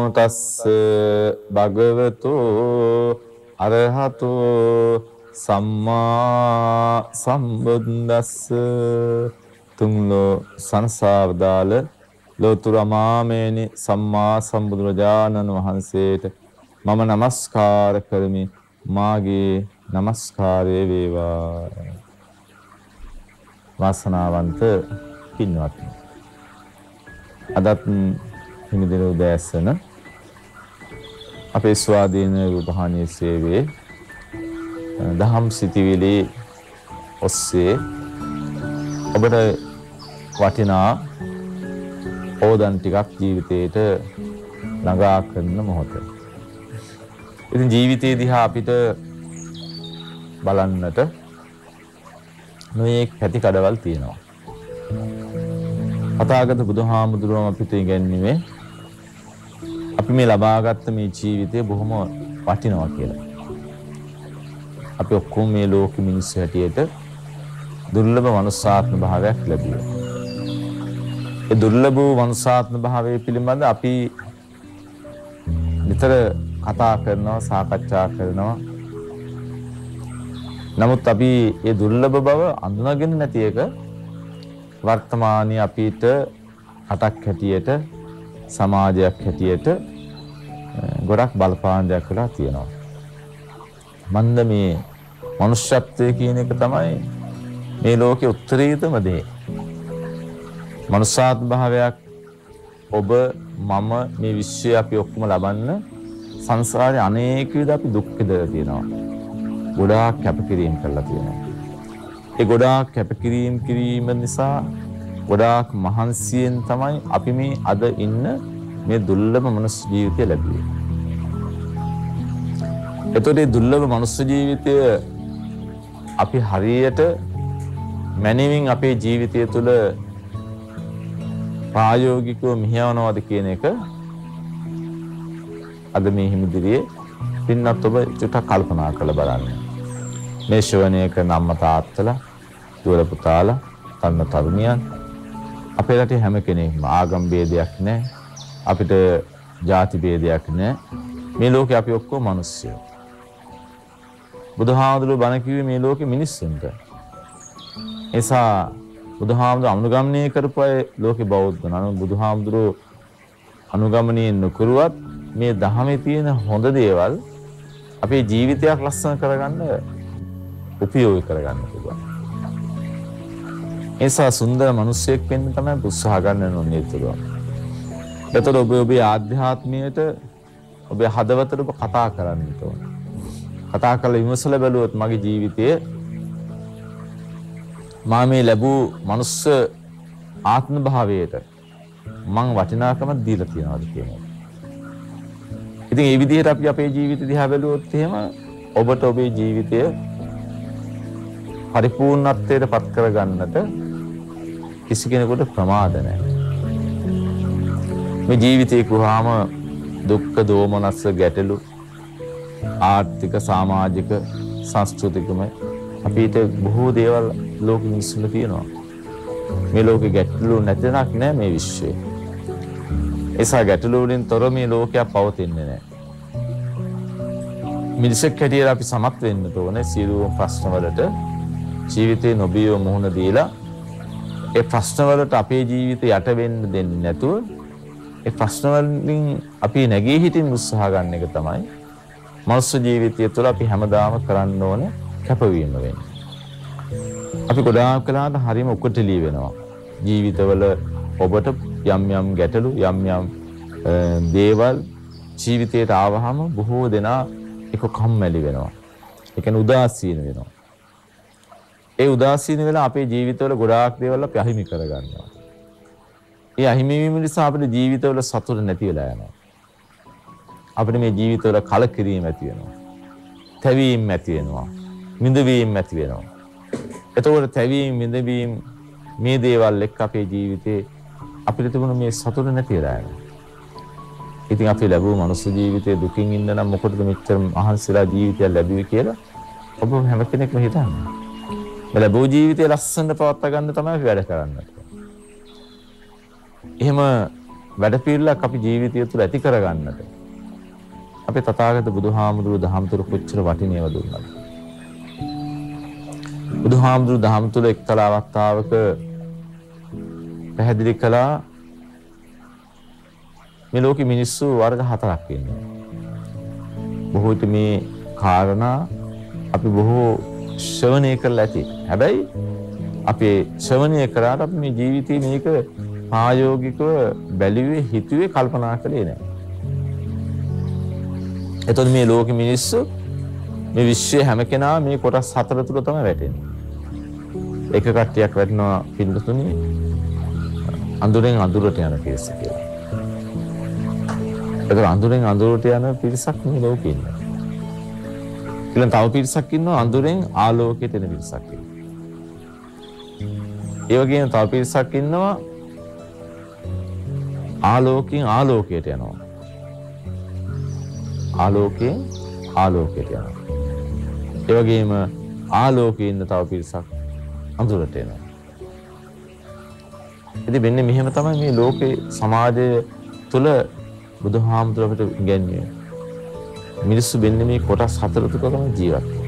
තස්ස භගවතු අරහතෝ සම්මා සම්බුද්දස්ස. තුන්ලෝ සංසාරදාල ලෝතුරු අමාමේනි සම්මා සම්බුදුරජාණන් වහන්සේට මම නමස්කාර කරමි. මාගේ නමස්කාරය වේවා. වාසනාවන්ත පින්වත්නි, අදත් හිමිදින උදෑසන අපේ ස්වාධීන රූපවාහිනී සේවයේ දහම් සිතිවිලි ඔස්සේ ඔබට වටිනා ඕදන් ටිකක් ජීවිතේට ළඟා කරන මොහොත. ඉතින් ජීවිතයේ දිහා අපිට බලන්නට නොයේක් පැති කඩවල් තියෙනවා. පතාගත බුදුහාමුදුරුවෝ අපිට ඉගැන්වුවේ අපි මේ ලබාගත්ත මේ ජීවිතය බොහොම වටිනවා කියලා. අපි ඔක්කොම මේ ලෝක මිනිස්සු හැටියට දුර්ලභ මනුෂ්‍යාත්ම භාවයක් ලැබුවා. ඒ දුර්ලභ වූ මනුෂ්‍යාත්ම භාවය පිළිබඳ අපි නිතර කතා කරනවා, සාකච්ඡා කරනවා. නමුත් අපි මේ දුර්ලභ බව අඳුනගෙන නැති එක වර්තමානයේ අපිට රටක් හැටියට, සමාජයක් හැටියට ගොඩක් බලපාන දෙයක් වෙලා තියෙනවා. මන්ද මේ මනුෂ්‍යත්වය කියන එක තමයි මේ ලෝකේ උත්තරීතම දේ. මනුෂ්‍යාත්ම භාවයක් ඔබ මම මේ විශ්වය අපි ඔක්කොම ලබන්න සංසාරේ අනේක විද අපි දුක් විඳලා තියෙනවා. ගොඩාක් කැපකිරීම කරලා තියෙනවා. ඒ ගොඩාක් කැපකිරීම නිසා ගොඩාක් මහන්සියෙන් තමයි අපි මේ අද ඉන්න මේ දුර්ලභ මනුස්ස ජීවිතය ලැබුවේ. එතකොට මේ දුර්ලභ මනුස්ස ජීවිතය අපි හරියට මැනවින් අපේ ජීවිතය තුළ ප්‍රායෝගිකව මෙහෙයවනවාද කියන එක අද මේ හිමිදිරියේ පින්නත් ඔබ චුට්ටක් කල්පනා කරලා බලන්න. මේ ශ්‍රවණය කරන අම්මා තාත්තලා, දුවලා පුතාලා, තරුණ තරුණියන්, අපේ රටේ හැම කෙනෙක්ම ආගම් ભેදයක් නැහැ. අපිට ಜಾති ભેදයක් නැහැ. මේ ලෝකේ අපි ඔක්කොම මිනිස්සුયો. බුදුහාමුදුරුවෝ බණ කිව්වේ මේ ලෝකේ මිනිස්සුන්ට. එසා බුදුහාමුදුරුවෝ අනුගමනය කරපු අය ලෝකේ බෞද්ධ නෝ. බුදුහාමුදුරුවෝ අනුගමනය නොකරුවත් මේ ධහමේ තියෙන හොඳ දේවල් අපේ ජීවිතයක් ලස්සන කරගන්න උපයෝගී කරගන්න පුළුවන්. එසා සුන්දර මිනිසෙක් වෙන්න තමයි උත්සාහ ගන්න ඕනේ තුරුවා. එතකොට ඔබේ ආධ්‍යාත්මයට, ඔබේ හදවතට ඔබ කතා කරන්න ඕනේ. කතා කරලා විමසලා බැලුවොත් මගේ ජීවිතයේ මා මේ ලැබූ මනුස්ස ආත්ම භාවයට මං වටිනාකමක් දීලා තියනවාද කියනවා. ඉතින් මේ විදිහට අපි අපේ ජීවිත දිහා බැලුවොත් එහෙම ඔබට ඔබේ ජීවිතය පරිපූර්ණත්වයට පත් කරගන්නට කිසි කෙනෙකුට ප්‍රමාද නැහැ. මේ ජීවිතේ කුහාම දුක්ඛ දෝමනස්ස ගැටලු ආර්ථික, සමාජික, සංස්කෘතිකම අපිට බොහෝ දේවල් ලෝක මිනිස්සුන්ට තියෙනවා. මේ ලෝකේ ගැටලු නැතනක් නෑ මේ විශ්වයේ. ඒසා ගැටලු වලින් තොර මේ ලෝකයක් පවතින්නේ නෑ. මිනිසෙක් හැටියට අපි සමත් වෙන්න ඕනේ සියලුම ප්‍රශ්න වලට ජීවිතේ නොබියව මුහුණ දීලා ඒ ප්‍රශ්න වලට අපේ ජීවිතය යට වෙන්න දෙන්නේ නැතුව ඒ ප්‍රශ්න වලින් අපි නැගී හිටින්න උත්සාහ ගන්න එක තමයි මනුස්ස ජීවිතය තුළ අපි හැමදාම කරන්න ඕනේ කැපවීම වෙන්නේ. අපි ගොඩාක් කලකට හරිම උකටලී වෙනවා. ජීවිතවල ඔබට යම් යම් ගැටලු, යම් යම් දේවල් ජීවිතයට ආවහම බොහෝ දෙනා එක කම්මැලි වෙනවා. ඒ කියන්නේ උදාසීන වෙනවා. ඒ උදාසීන වෙලා අපේ ජීවිතවල ගොඩාක් දේවල් අපි අහිමි කරගන්නවා. ඒ අහිමි වීම නිසා අපේ ජීවිතවල සතුට නැති වෙලා යනවා. අපිට මේ ජීවිතවල කලකිරීම ඇති වෙනවා. තැවීම ඇති වෙනවා. මිදවීම ඇති වෙනවා. එතකොට තැවීම, මිදවීම මේ දේවල් එක්ක අපේ ජීවිතේ අපිට තිබුණ මේ සතුට නැති වෙලා යනවා. ඉතින් අපි ලැබුව මනුස්ස ජීවිතයේ දුකින් ඉන්න නම් මොකටද මෙච්චර මහන්සිලා ජීවිතය ලැබුවේ කියලා ඔබ හැම කෙනෙක්ම හිතන්නේ. මේ ලැබුව ජීවිතය ලස්සනට පවත්වා ගන්න තමයි අපි වැඩ කරන්නේ. එහෙම වැඩපිළිවෙලක් අපි ජීවිතය තුළ ඇති කරගන්නට අපේ තථාගත බුදුහාමුදුරුවෝ දහම් තුළ කොච්චර වටිනේව දුන්නද? බුදුහාමුදුරුවෝ දහම් තුළ එක්තරා අවස්ථාවක පැහැදිලි කළා මේ ලෝකෙ මිනිස්සු වර්ග 4ක් ඉන්නවා. බොහෝ විට මේ කාරණා අපි බොහෝ ශ්‍රවණය කරලා ඇති. හැබැයි අපි ශ්‍රවණය කරාට අපි මේ ජීවිතේ මේක ප්‍රායෝගිකව බැලුවේ හිතුවේ කල්පනා කළේ නැහැ. එතකොට මේ ලෝකෙ මිනිස්සු මේ විශ්වයේ හැම කෙනා මේ කොටස් 4 තුල තමයි වැටෙන්නේ. එක කට්ටියක් වැටෙනවා පිළිතුරුනි අඳුරෙන් අඳුරට යන පිරිස කියලා. ඒක අඳුරෙන් අඳුරට යන පිරිසක් මේ ලෝකෙ ඉන්නවා. ඊළඟ තව පිරිසක් ඉන්නවා අඳුරෙන් ආලෝකයට එන පිරිසක් කියලා. ඒ වගේම තව පිරිසක් ඉන්නවා ආලෝකයෙන් ආලෝකයට යනවා. ආලෝකයෙන් ආලෝකයට යනවා. ඒ වගේම ආලෝකයේ ඉන්න තව පිරිසක් අඳුරට එනවා. ඉතින් මෙන්න මෙහෙම තමයි මේ ලෝකේ සමාජය තුළ බුදුහාමුදුරුවෝ අපිට ඉගැන්වුවේ. මිනිස්සු වෙන්නේ මේ කොටස් 4 තුල තමයි ජීවත් වෙන්නේ.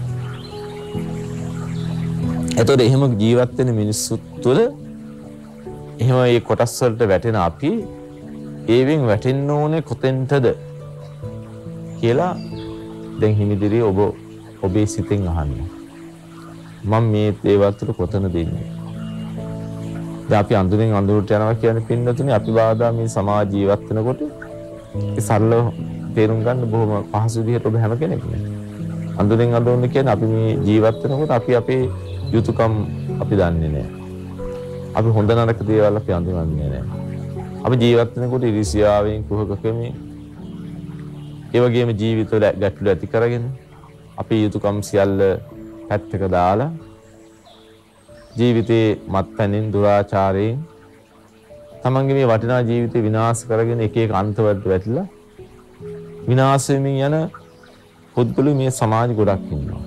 එතකොට එහෙම ජීවත් වෙන මිනිස්සු තුළ එහෙම මේ කොටස් වලට වැටෙන අපි ඒවෙන් වැටෙන්න ඕනේ කොතෙන්ටද කියලා දැන් හිමිදිරියේ ඔබේ සිතෙන් අහන්න. මම මේ දේවල් තුළ කොතනද ඉන්නේ? දැන් අපි අඳුරෙන් අඳුරට යනවා කියන්නේ පින්නතුනේ අපි බාධා මේ සමාජ ජීවත් වෙනකොට ඒ සරලව තේරුම් ගන්න බොහොම පහසු විදිහට ඔබ හැම කෙනෙක්ම අඳුරෙන් අඳුරන කියන්නේ අපි මේ ජීවත් වෙනකොට අපි අපේ යුතුයකම් අපි දන්නේ නැහැ. අපි හොඳ නරක දේවල් අපි අඳුරන්නේ නැහැ. අපි ජීවත් වෙනකොට ඉරිසියාවෙන් කුහකකමෙන් ඒ වගේම ජීවිතවල ගැටලු ඇති කරගෙන අපි යුතුයකම් සියල්ල පැත්තක දාලා ජීවිතේ මත්පැනින් දුරාචාරයෙන් තමන්ගේ මේ වටිනා ජීවිතේ විනාශ කරගෙන එක එක අන්තවලට වැටිලා විනාශ වෙමින් යන පුද්ගලයෝ මේ සමාජ ගොඩක් ඉන්නවා.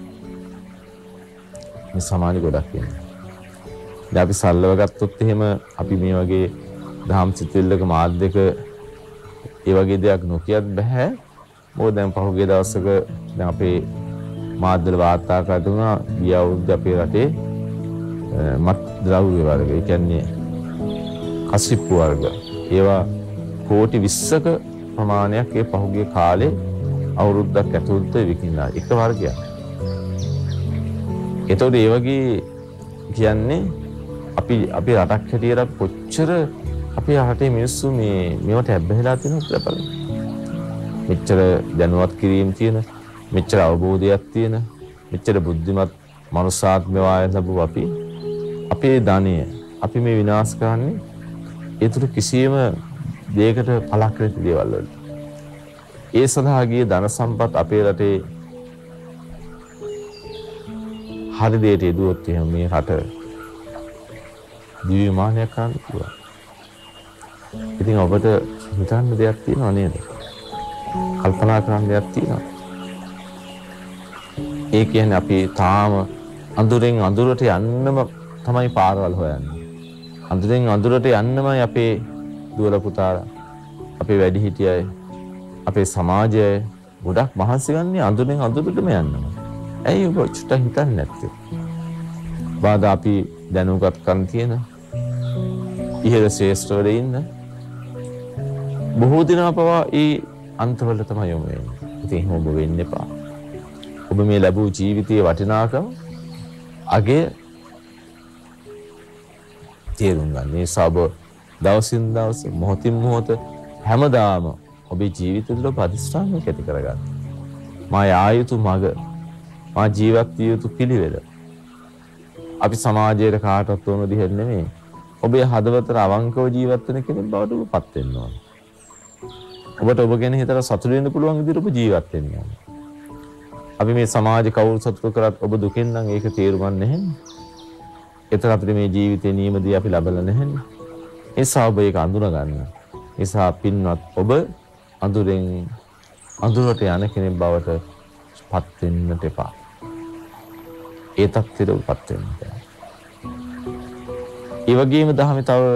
මේ සමාජ ගොඩක් ඉන්නවා. දැන් අපි සරලව ගත්තොත් එහෙම අපි මේ වගේ දහම් සිතුවිල්ලක මාධ්‍යක ඒ වගේ දෙයක් නොකියත් බෑ. මොකද දැන් පහුගිය දවසක දැන් අපේ මාධ්‍යවල වාර්තා කරලා දුනා ගිය අවුරුද්ද අපේ රටේ මත් ද්‍රව්‍ය වර්ග, ඒ කියන්නේ කසිප්පු වර්ග. ඒවා කෝටි 20ක ප්‍රමාණයක් ඒ පහුගිය කාලේ අවුරුද්දක් ඇතුළත විකිණා එක වර්ගයක්. ඒතකොට ඒ වගේ කියන්නේ අපි රටක් හැටියට කොච්චර අපේ රටේ මිනිස්සු මේවට ඇබ්බැහිලා තියෙනවද කියලා බලන්න. මෙච්චර දැනුවත් කිරීම තියෙන, මෙච්චර අවබෝධයක් තියෙන, මෙච්චර බුද්ධිමත් මනුෂ්‍යාත්මය ලැබුව අපේ ධනය අපි මේ විනාශ කරන්නේ ඒතුළු කිසියම් දෙයකට පළක් නැති දේවල් වලට. ඒ සඳහා ගිය ධන සම්පත් අපේ රටේ හරි දෙයට යෙදුවොත් එහෙනම් මේ රට දිවිමානයක් කරන්න පුළුවන්. ඉතින් ඔබට හිතන්න දෙයක් තියෙනව නේද? කල්පනා කරන්න දෙයක් තියෙනව. ඒ කියන්නේ අපි තාම අඳුරෙන් අඳුරට යන්නම තමයි පාරවල් හොයන්නේ. අඳුරෙන් අඳුරට යන්නමයි අපේ දුවල පුතාලා, අපේ වැඩිහිටියයි, අපේ සමාජය ගොඩක් මහන්සි ගන්නේ අඳුරෙන් අඳුරටම යන්නම. ඇයි ඔබ චුට්ටක් හිතන්නේ නැත්තේ? බාධා අපි දැනුගත්කම් තියෙන ඉහළ ශ්‍රේෂ්ඨවල ඉන්න බොහෝ දෙනා පවා ඒ අන්තවල තමයි යොමු වෙන්නේ. ඉතින් එහෙම ඔබ වෙන්න එපා. ඔබ මේ ලැබූ ජීවිතයේ වටිනාකම අගය තේරුම් ගන්න. ඒ සබ දවසින් දවස මොහොතින් මොහොත හැමදාම ඔබේ ජීවිතය තුළ ප්‍රතිස්ථානයක් ඇති කරගන්න. මා ආයුතු මග, මා ජීවත් විය යුතු පිළිවෙල අපි සමාජයේ කාටවත් වුණ දිහෙ නෙමෙයි. ඔබේ හදවතට අවංකව ජීවත් වෙන කෙනෙක් බවට ඔබපත් වෙන්න ඕන. ඔබට ඔබ ගැන හිතලා සතුටු වෙන්න පුළුවන් විදිහට ඔබ ජීවත් වෙන්න ඕන. අපි මේ සමාජ කවුරු සතුටු කරත් ඔබ දුකෙන් නම් ඒක තේරුම් නැහැ. ඒතර අපිට මේ ජීවිතේ නියමදී අපි ලබලා නැහැ. ඒ නිසා ඔබ ඒක අඳුන ගන්න. ඒ නිසා පින්වත් ඔබ අඳුරෙන් අඳුරට යන කෙනෙක් බවට පත් වෙන්නට එපා. ඒ තත්ත්වෙට පත් වෙන්න. ඒ වගේම දහමේ තව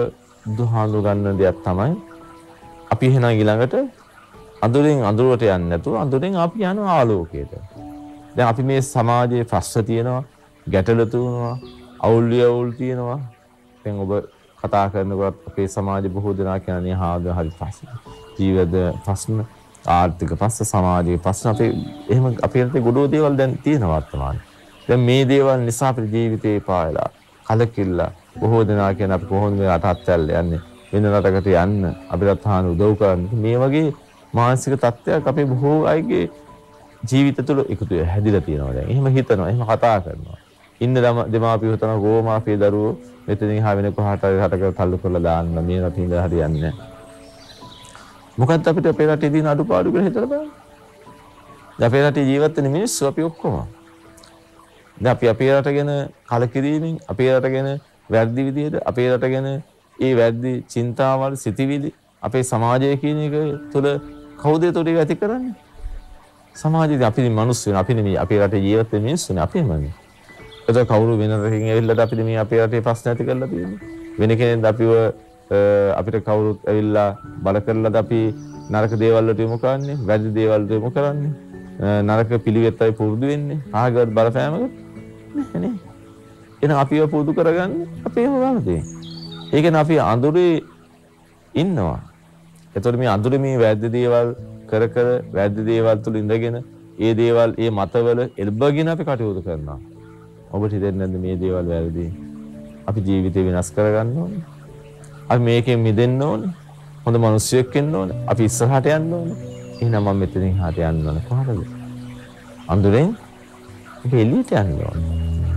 දුහාඳු ගන්න දෙයක් තමයි අපි එහෙනම් ඊළඟට අඳුරෙන් අඳුරට යන්නේ නැතුව අඳුරෙන් අපි යනවා ආලෝකයට. දැන් අපි මේ සමාජයේ ප්‍රශ්න තියෙනවා, ගැටලු තියෙනවා, අවුල් තියෙනවා. දැන් ඔබ කතා කරනකොට අපේ සමාජයේ බොහෝ දෙනා කියන්නේ හරි ප්‍රශ්න. ජීවිත ප්‍රශ්න, ආර්ථික ප්‍රශ්න, සමාජීය ප්‍රශ්න අපේ එහෙම අපේ රටේ ගොඩෝ දේවල් දැන් තියෙනවා වර්තමානයේ. දැන් මේ දේවල් නිසා අපේ ජීවිතේ පායලා කලකිරලා බොහෝ දෙනා කියන අපි කොහොමද මේ රටත් යන්නේ වෙන රටකට යන්න අපිට තාන උදව් කරන්න මේ වගේ මානසික තත්ත්වයක් අපේ බොහෝ අයගේ ජීවිත තුළ එකතු හැදිලා තියෙනවා දැන්. එහෙම හිතනවා, එහෙම කතා කරනවා. ඉන්න දෙමාපියෝ හිතනවා ගෝමා අපේ දරුවෝ මෙතනින් හා වෙන කොහාට හරි රටකට තල්ලු කරලා දාන්න මේ රටින් ඉඳලා හරියන්නේ නැහැ. මොකද්ද අපිට අපේ රටේ තියෙන අඩුපාඩු කියලා හිතලා බලන්න. දැන් අපේ රටේ ජීවත් වෙන මිනිස්සු අපි ඔක්කොම. දැන් අපි අපේ රට ගැන කලකිරීමෙන්, අපේ රට ගැන වැරදි විදිහට, අපේ රට ගැන ඒ වැරදි චින්තාවල්, සිතිවිලි අපේ සමාජය කියන එක තුළ කවුද ඒතොට ඇති කරන්නේ? සමාජයේදී අපි මිනිස්සු වෙන අපි නෙමෙයි අපේ රටේ ජීවත් වෙන මිනිස්සුනේ අපේමනේ. ඒක කවුරු වෙන රටකින් ඇවිල්ලාද අපිට මේ අපේ රටේ ප්‍රශ්න ඇති කරලා තියෙන්නේ? වෙන කෙනෙක් අපිව අපිට කවුරුත් ඇවිල්ලා බල කරලාද අපි නරක දේවල් වලට යොමු කරන්නේ? වැරදි දේවල් වලට යොමු කරන්නේ? නරක පිළිවෙත්තයි පුරුදු වෙන්නේ? ආගවත් බලපෑමකට නේ. එහෙනම් අපිව පුරුදු කරගන්න අපේම වරදේ. ඒ කියන්නේ අපි අඳුරේ ඉන්නවා. ඒතකොට මේ අඳුරේ මේ වැරදි දේවල් කර වැරදි දේවල් තුල ඉඳගෙන ඒ දේවල් ඒ මතවල එල්බගෙන අපි කටයුතු කරනවා. ඔබට හිතෙන්නේ නැද්ද මේ දේවල් වැරදි? අපි ජීවිතේ වෙනස් කරගන්න ඕනේ. අපි මේකෙන් මිදෙන්න ඕනේ. හොඳ මිනිස්සෙක් වෙන්න ඕනේ. අපි ඉස්සරහට යන්න ඕනේ. එහෙනම් මම මෙතනින් හාට යන්න ඕනේ. කොහොමද? අඳුරෙන් අපි එළියට යන්න ඕනේ.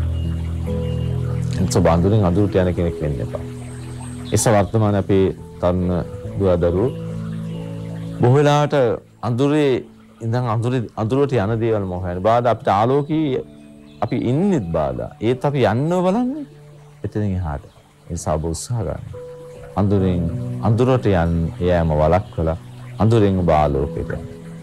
එතකොට අඳුරෙන් අඳුරට යන කෙනෙක් වෙන්න එපා. ඒස වර්තමාන අපේ තරුණ දුවදරුවෝ බොහෝ වෙලාවට අඳුරේ ඉඳන් අඳුරට යන දේවල් මොහොයන බාධා අපිට ආලෝකී අපි ඉන්නෙත් බාධා ඒත් අපි යන්නව බලන්නේ එතනින් එහාට ඒ සාබ උත්සාහ ගන්න අඳුරෙන් අඳුරට යෑම වළක්වලා අඳුරෙන් ඔබ ආලෝකයට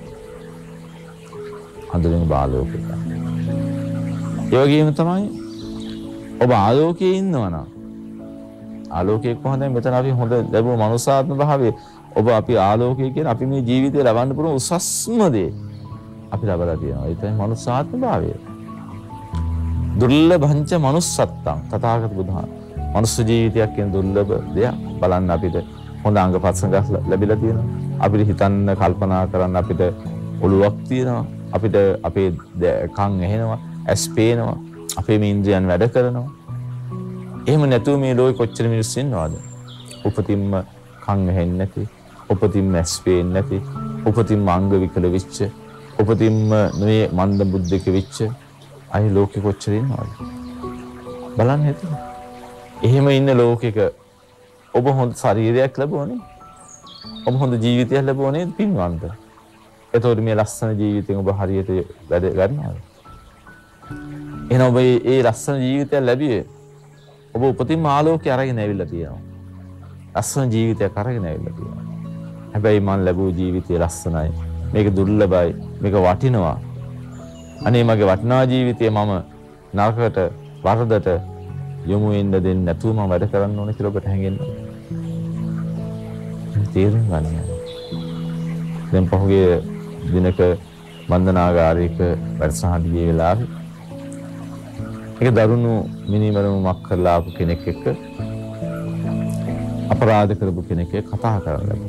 අඳුරෙන් ඔබ ආලෝකයට ඒ වගේම තමයි ඔබ ආලෝකයේ ඉන්නවා නම් ආලෝකයේ කොහොමද මෙතන අපි හොඳ ලැබුණු මනුසාත්ම භාවයේ ඔබ අපි ආලෝකය කියන අපි මේ ජීවිතේ ලබන්න පුළුවන් උසස්ම දේ අපි ලබලා තියෙනවා. ඒ තමයි මනුසාත්ම භාවය. දුර්ලභංච මනුස්සත්තං තථාගත බුදුහා. මනුස්ස ජීවිතයක් කියන දුර්ලභ දෙයක් බලන්න අපිට හොඳ අංග පස්සඟ ලැබිලා තියෙනවා. අපිට හිතන්න කල්පනා කරන්න අපිට ඔළුවක් තියෙනවා. අපිට අපේ කන් ඇහෙනවා, ඇස් පේනවා, අපේ මේ ඉන්ද්‍රියන් වැඩ කරනවා. එහෙම නැතුව මේ ලෝකෙ කොච්චර මිනිස්සු ඉන්නවද? උපතින්ම කන් ඇහෙන්නේ නැති, උපතින්ම ඇස් පේන්නේ නැති, උපතින්ම අංග විකල වෙච්ච, උපතින්ම මේ මන්ද බුද්ධික වෙච්ච අය ලෝකෙ කොච්චර ඉන්නවද? බලන්න හිතන්න. එහෙම ඉන්න ලෝකෙක ඔබ හොඳ ශරීරයක් ලැබුණේ. ඔබ හොඳ ජීවිතයක් ලැබුණේ පින්වන්ත. එතකොට මේ ලස්සන ජීවිතෙන් ඔබ හරියට වැඩ ගන්නවද? එහෙනම් ඔබ මේ ලස්සන ජීවිතය ලැබියේ ඔබ උපතින්ම ආලෝකය අරගෙන ඇවිල්ලා තියෙනවා. ලස්සන ජීවිතයක් අරගෙන ඇවිල්ලා තියෙනවා. හැබැයි මම ලැබුව ජීවිතය ලස්සනයි. මේක දුර්ලභයි. මේක වටිනවා. අනේ මගේ වටිනා ජීවිතය මම නරකයට වරදට යොමු වෙන්න දෙන්නේ නැතුව මම වැඩ කරන්න ඕනේ කියලා ඔබට හැඟෙන්න. තේරුම් ගන්න. දැන් පහුගිය දිනක බන්ධනාගාරයක වැඩසටහන ගිය වෙලාවේ ඒක දරුණු මිනිමරුමක් කරලා ආපු කෙනෙක් එක්ක අපරාධ කරපු කෙනෙක් එක්ක කතා කරලා.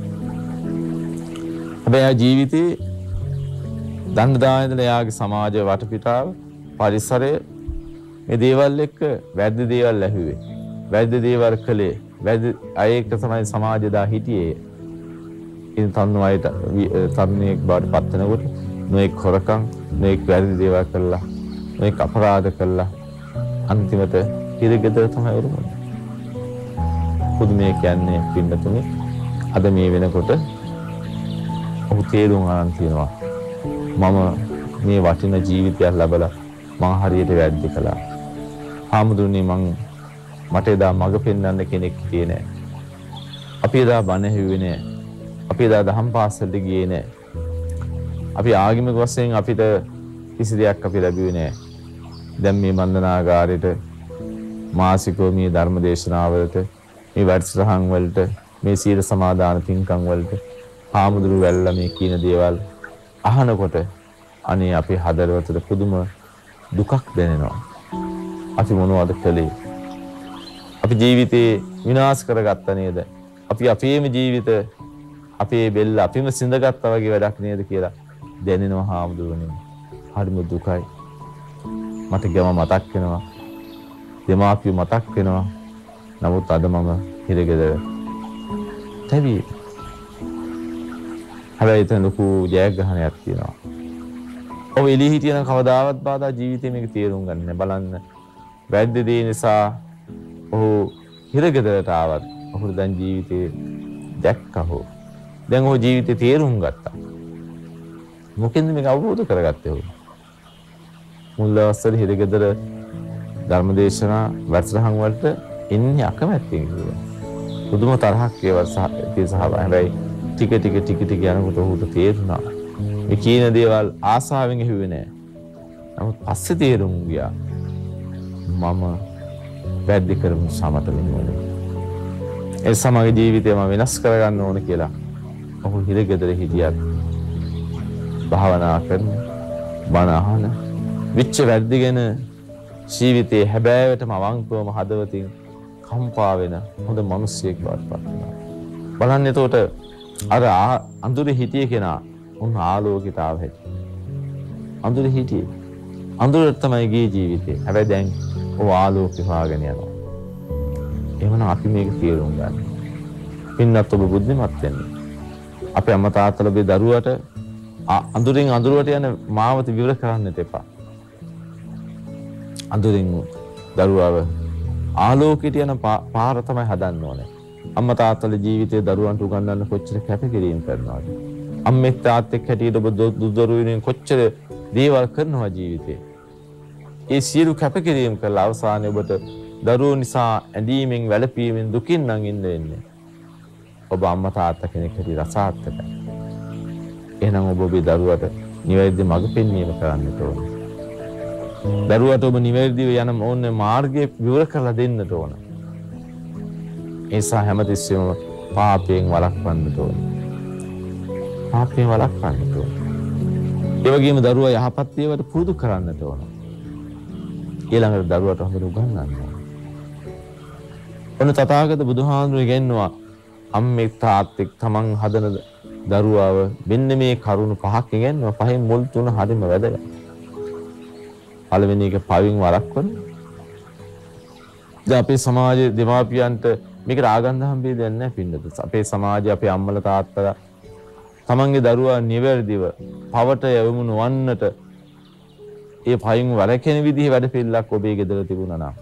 හැබැයි ජීවිතේ දඬ දායදලා යාගේ සමාජ වටපිටාව පරිසරය මේ දේවල් එක්ක වැරදි දේවල් ඇහුවේ. වැරදි දේවල් කළේ. වැරදි අය එක්ක තමයි සමාජය දා හිටියේ. ඉතින් තරුණයෙක් බවට පත් වෙනකොට නොඑක් හොරකම්, නොඑක් වැරදි දේවල් කළා. මේක අපරාධ කළා අන්තිමට හිරගෙදර තමයි වරුනේ. පුදුමේ කියන්නේ පින්නතුනේ අද මේ වෙනකොට ඔහු තේරුම් ගන්න තියෙනවා. මම මේ වටින ජීවිතයක් ලැබලා මං හරියට වැරදි කළා. ආමුදුනේ මට එදා මඟ පෙන්වන්න කෙනෙක් හිටියේ නෑ. අපි එදා බණ ඇහුවේ නෑ. අපි එදා දහම් පාසලට ගියේ නෑ. අපි ආගමික වශයෙන් අපිට කිසි දෙයක් අපි ලැබුවේ නෑ. දැන් මේ බන්ධනාගාරයට මාසිකව මේ ධර්ම දේශනාවලට මේ වැඩසටහන් වලට මේ සීල සමාදාන පින්කම් වලට හාමුදුරු වැල්ලා මේ කියන දේවල් අහනකොට අනේ අපේ හදවතට පුදුම දුකක් දැනෙනවා. අපි මොනවද කළේ? අපි ජීවිතේ විනාශ කරගත්ත නේද? අපි අපේම ජීවිත අපේ බෙල්ල අපිම සිඳගත්තා වගේ වැඩක් නේද කියලා දැනෙනවා හාමුදුරුවනේ. හරිම දුකයි. මට ගම මතක් වෙනවා. දෙමාපියෝ මතක් වෙනවා. නමුත් අද මම හිරගෙදර තැවි. හැබැයි එතන ලොකු ජයග්‍රහණයක් තියෙනවා. ඔව් එළිය හිටියන කවදාවත් බාධා ජීවිතේ මේක තේරුම් ගන්න නෑ. බලන්න වැද්ද දේ නිසා ඔහු හිරගෙදරට ආවත් ඔහුට දැන් ජීවිතේ දැක්කහො. දැන් ඔහු ජීවිතේ තේරුම් ගත්තා. මොකෙන්ද මේක අවබෝධ කරගත්තේ ඔහු? මුල් දවස්වල හිරගෙදර ධර්මදේශනා වැඩසටහන් වලට එන්නේ අකමැත්තෙන් කියලා. පුදුම තරහක් ඒ සහ හැබැයි ටික ටික යනකොට ඔහුට තේරුණා මේ කියන දේවල් ආසාවෙන් හිව්වේ නෑ. නමුත් පස්සේ තේරුම් ගියා මම වැරදි කරමු සමත වෙනවලු. ඒ සමග ජීවිතේ මම වෙනස් කරගන්න ඕන කියලා ඔහු හිරගෙදර හිටියත් භාවනා කරන බණ අහන විච්ච වැරදි ගැන ජීවිතේ හැබෑවටම අවංකවම හදවතින් කම්පා වෙන හොඳ මිනිසෙක් බවට පත් වෙනවා. බලන්න එතකොට අර අඳුරේ හිටිය කෙනා උන් ආලෝකිත ආව හැටි. අඳුරේ හිටියේ. අඳුරට තමයි ගියේ ජීවිතේ. හැබැයි දැන් ඔය ආලෝකේ හොයාගෙන යනවා. එහෙනම් අපි මේක තේරුම් ගන්න. පින්නත් ඔබ බුද්ධිමත් වෙන්න. අපේ අම්මා තාත්තලාගේ දරුවට අඳුරින් අඳුරට යන මාවත විවර කරන්නට එපා. අඳුරින් දරුවව ආලෝකයට යන පාර තමයි හදන්න ඕනේ. අම්මා තාත්තලා ජීවිතේ දරුවන්ට උගන්වන්න කොච්චර කැපකිරීම කරනවද? අම්මෙක් තාත්තෙක් හැටියට ඔබ දරුවෙන් කොච්චර දේවල් කරනවා ජීවිතේ. ඒ සියලු කැපකිරීම කළා අවසානයේ ඔබට දරුවෝ නිසා ඇඳීමෙන් වැළපීමෙන් දුකින් නම් ඉන්න වෙන්නේ. ඔබ අම්මා තාත්තා කෙනෙක් හැටියට අසාර්ථකයි. එහෙනම් ඔබ ඔබේ දරුවට නිවැරදි මඟ පෙන්වීම කරන්නට ඕනේ. දරුවට ඔබ නිවැරදිව යන ඕනේ මාර්ගය විවර කරලා දෙන්නට ඕන. ඒසා හැමතිස්සෙම පාපයෙන් වළක්වන්නට ඕන. පාපයෙන් වළක්වන්නට ඕන. ඒ වගේම දරුවා යහපත් දේවල්ට පුරුදු කරන්නට ඕන. ඊළඟට දරුවට හොඳට උගන්වන්න ඕන. ඔන්න තථාගත බුදුහාඳුනේ ගෙන්නවා අම්මෙක් තාත්තෙක් තමන් හදන දරුවාව මෙන්න මේ කරුණු පහක් ඉගෙනනවා. පහෙන් මුල් තුන හරිම වැදගත්. පළවෙනි එක පවින් වළක්වන. දැන් අපේ සමාජයේ දෙමාපියන්ට මේකට ආගන්ධ හම්බෙන්නේ නැහැ පින්නත. අපේ සමාජයේ අපේ අම්මලා තාත්තලා තමන්ගේ දරුවා නිවැරදිව පවට යොමු නොවන්නට ඒ පවින් වළකින විදිහේ වැඩ පිළිලක් ඔබේ ගෙදර තිබුණා නම්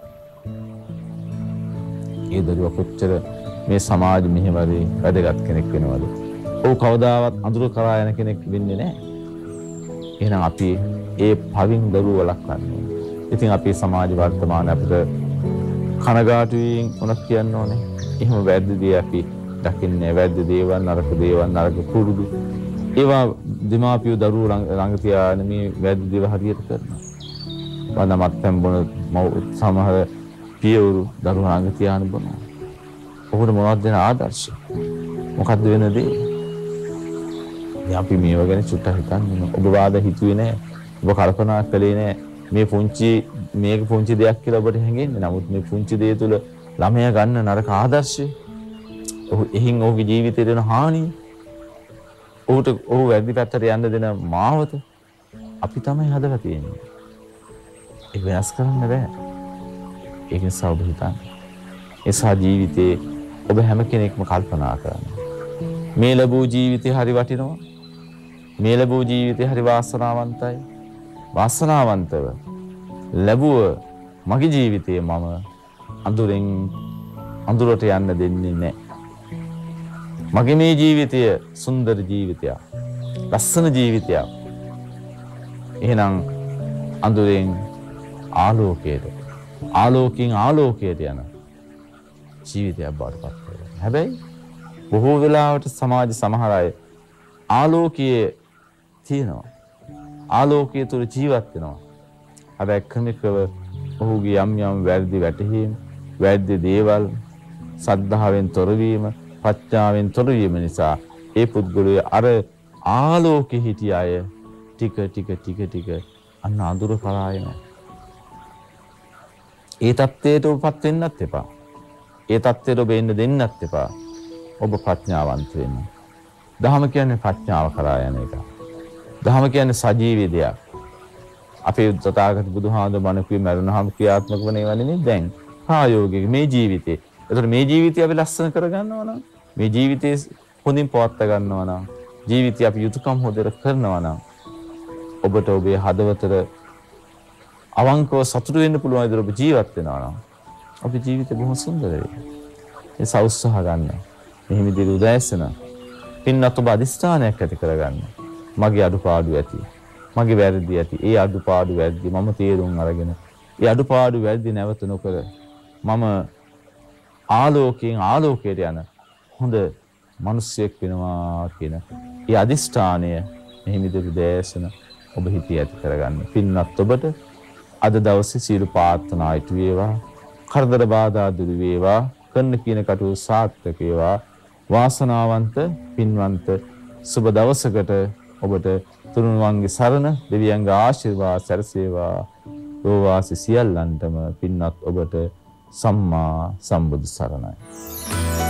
ඒ දරුවා කොච්චර මේ සමාජ මෙහෙවරේ වැදගත් කෙනෙක් වෙනවද? ඔව් කවදාවත් අඳුර කරා යන කෙනෙක් වෙන්නේ නැහැ. එහෙනම් අපි ඒ පවින් දරුවෝ වළක්වන්න ඕනේ. ඉතින් අපේ සමාජ වර්තමාන අපිට කනගාටුවෙන් උනක් කියන්න ඕනේ. එහෙම වැරදි දේ අපි දකින්නේ වැරදි දේවල් නරක පුරුදු. ඒවා දෙමාපියෝ දරුවෝ ළඟ තියාගෙන මේ වැරදි දේවල් හරියට කරනවා. වඳමත් තැම්බොන සමහර පියවරු දරුවෝ ළඟ තියාගෙන බොනවා. ඔහුට මොනවද දෙන ආදර්ශය? මොකද්ද වෙන දේ? අපි මේව ගැන චුට්ටක් හිතන්න. ඔබ වාද හිතුවේ නැහැ. ඔබ කල්පනා කළේ නැහැ. මේක පුංචි දෙයක් කියලා ඔබට හැඟෙන්නේ. නමුත් මේ පුංචි දේ තුළ ළමයා ගන්න නරක ආදර්ශය. එහින් ඔහුගේ ජීවිතයට වෙන හානිය. ඔහු වැරදි පැත්තට යන්න දෙන මාවත අපි තමයි හදලා තියෙන්නේ. ඒක වෙනස් කරන්න බෑ. ඒක නිසා ඔබ හිතන්න. එසා ජීවිතේ ඔබ හැම කෙනෙක්ම කල්පනා කරන්න. මේ ලැබූ ජීවිතේ හරි වටිනවා. මේ ලැබූ ජීවිතේ හරි වාසනාවන්තයි. වාසනාවන්තව ලැබුව මගේ ජීවිතේ මම අඳුරෙන් අඳුරට යන්න දෙන්නේ නැහැ. මගේ මේ ජීවිතය සුන්දර ජීවිතයක්. ලස්සන ජීවිතයක්. එහෙනම් අඳුරෙන් ආලෝකයට ආලෝකයෙන් ආලෝකයට යන ජීවිතයක් බවට පත් වෙනවා. හැබැයි බොහෝ වෙලාවට සමාජ සමහර අය ආලෝකයේ තියෙනවා. ආලෝකයේ තුල ජීවත් වෙනවා. හැබැයි ක්‍රමිකව ඔහුගේ යම් වැරදි වැටහීම්, වැරදි දේවල් සද්ධාවෙන් තොරවීම, ප්‍රඥාවෙන් තොරවීම නිසා ඒ පුද්ගලයා අර ආලෝකෙ හිටිය අය ටික ටික අන්න අඳුර පලායන. ඒ தත්ත්වයට ඔබපත් වෙන්නත් එපා. ඒ தත්ත්වයට ඔබ එන්න දෙන්නත් එපා. ඔබ ප්‍රඥාවන්ත වෙන්න. දහම කියන්නේ ප්‍රඥාව කරා යන එක. දහම කියන්නේ සජීවී දෙයක්. අපේ තථාගත බුදුහාමුදුරුවෝ මනකුවේ මරුණාම ක්‍රියාත්මක වන ඒවා නෙමෙයි දැන් ප්‍රායෝගික මේ ජීවිතේ. ඒතර මේ ජීවිතය අපි ලස්සන කරගන්නවා නම්, මේ ජීවිතේ හොඳින් පවත්වා ගන්නවා නම්, ජීවිතය අපි යුතුයකම් හොදට කරනවා නම් ඔබට ඔබේ හදවතට අවංකව සතුටු වෙන්න පුළුවන් විදිහට ඔබ ජීවත් වෙනවා නම් අපේ ජීවිතය බොහොම සුන්දර වෙයි. ඒ සෞත්සහ ගන්න. මෙහිම දින උදෑසන පින්නත් ඔබ අදිස්ථානයක් ඇති කරගන්න. මගේ අඩුපාඩු ඇති. මගේ වැරදි ඇති. ඒ අඩුපාඩු වැරදි මම තේරුම් අරගෙන ඒ අඩුපාඩු වැරදි නැවත නොකර මම ආලෝකයෙන් ආලෝකයට යන හොඳ මිනිසෙක් වෙනවා කියන ඒ අදිස්ථානය මෙහිම දින උදෑසන ඔබ හිතේ ඇති කරගන්න. පින්නත් ඔබට අද දවසේ සීල ප්‍රාර්ථනා ඉටු වේවා. කරදර බාධා දුරු වේවා. කරන කියන කටයුතු සාර්ථක වේවා. වාසනාවන්ත පින්වන්ත සුබ දවසකට ඔබට තුනුරුවන්ගේ සරණ දෙවියන්ගේ ආශිර්වාද සැරසේවා. ලෝවාසී සියල්ලන්ටම පින්වත් ඔබට සම්මා සම්බුදු සරණයි.